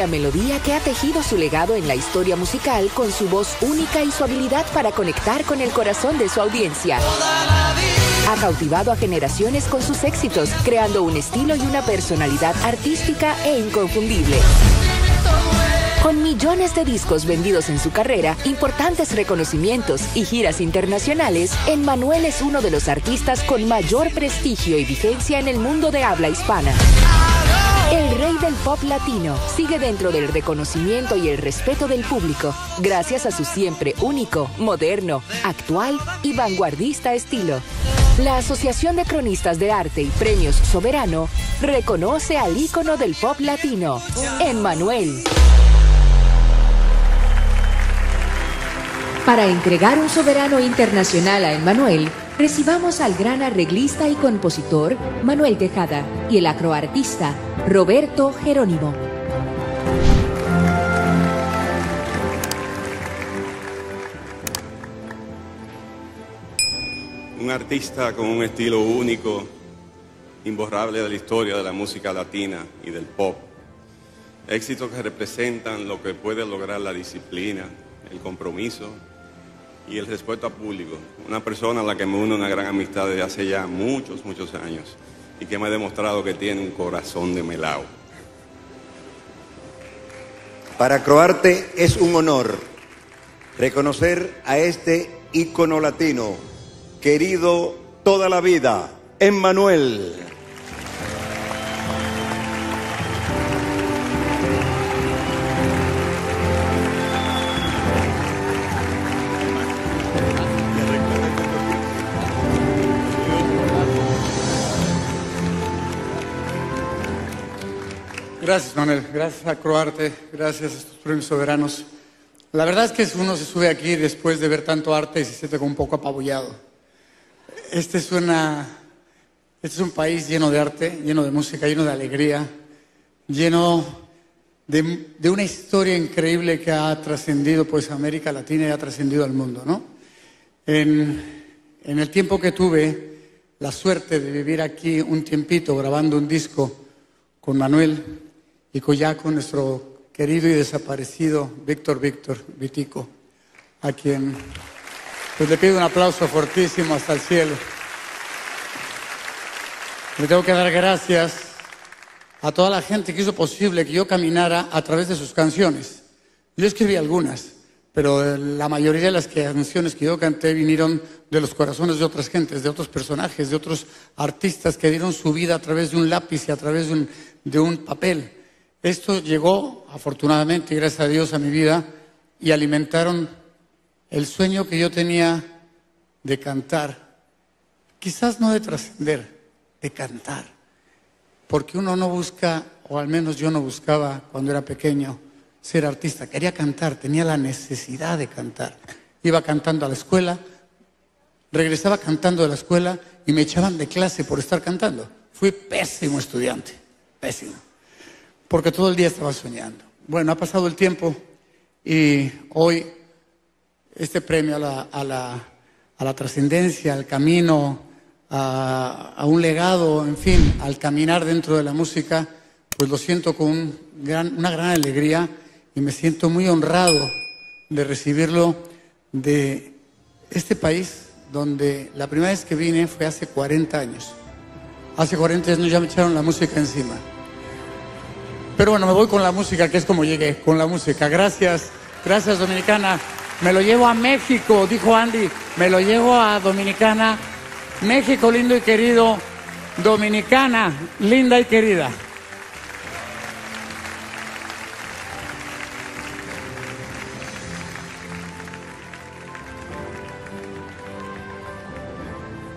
la melodía que ha tejido su legado en la historia musical con su voz única y su habilidad para conectar con el corazón de su audiencia. Ha cautivado a generaciones con sus éxitos, creando un estilo y una personalidad artística e inconfundible. Con millones de discos vendidos en su carrera, importantes reconocimientos y giras internacionales, Emmanuel es uno de los artistas con mayor prestigio y vigencia en el mundo de habla hispana. El rey del pop latino sigue dentro del reconocimiento y el respeto del público, gracias a su siempre único, moderno, actual y vanguardista estilo. La Asociación de Cronistas de Arte y Premios Soberano reconoce al ícono del pop latino, Emmanuel. Para entregar un soberano internacional a Emmanuel, recibamos al gran arreglista y compositor Manuel Tejada y el acroartista Roberto Jerónimo. Un artista con un estilo único, imborrable de la historia de la música latina y del pop. Éxitos que representan lo que puede lograr la disciplina, el compromiso y el respeto al público. Una persona a la que me une una gran amistad desde hace ya muchos años y que me ha demostrado que tiene un corazón de melao. Para Croarte es un honor reconocer a este ícono latino, querido toda la vida, Emmanuel. Gracias, Manuel. Gracias a Croarte. Gracias a estos premios soberanos. La verdad es que uno se sube aquí después de ver tanto arte y se siente como un poco apabullado. Este es un país lleno de arte, lleno de música, lleno de alegría, lleno de una historia increíble que ha trascendido pues a América Latina y ha trascendido al mundo, ¿no? En el tiempo que tuve la suerte de vivir aquí un tiempito grabando un disco con Manuel y con nuestro querido y desaparecido Víctor Vitico, a quien pues le pido un aplauso fortísimo hasta el cielo. Le tengo que dar gracias a toda la gente que hizo posible que yo caminara a través de sus canciones. Yo escribí algunas, pero la mayoría de las canciones que yo canté vinieron de los corazones de otras gentes, de otros personajes, de otros artistas que dieron su vida a través de un lápiz y a través de un papel. Esto llegó, afortunadamente, y gracias a Dios, a mi vida y alimentaron el sueño que yo tenía de cantar. Quizás no de trascender, de cantar. Porque uno no busca, o al menos yo no buscaba cuando era pequeño, ser artista. Quería cantar, tenía la necesidad de cantar. Iba cantando a la escuela, regresaba cantando de la escuela y me echaban de clase por estar cantando. Fui pésimo estudiante, pésimo. Porque todo el día estaba soñando. Bueno, ha pasado el tiempo y hoy este premio a la trascendencia, al camino, a un legado, en fin, al caminar dentro de la música, pues lo siento con una gran alegría y me siento muy honrado de recibirlo de este país donde la primera vez que vine fue hace 40 años. Hace 40 años ya me echaron la música encima. Pero bueno, me voy con la música, que es como llegué, con la música. Gracias, gracias Dominicana. Me lo llevo a México, dijo Andy, me lo llevo a Dominicana. México lindo y querido, Dominicana linda y querida.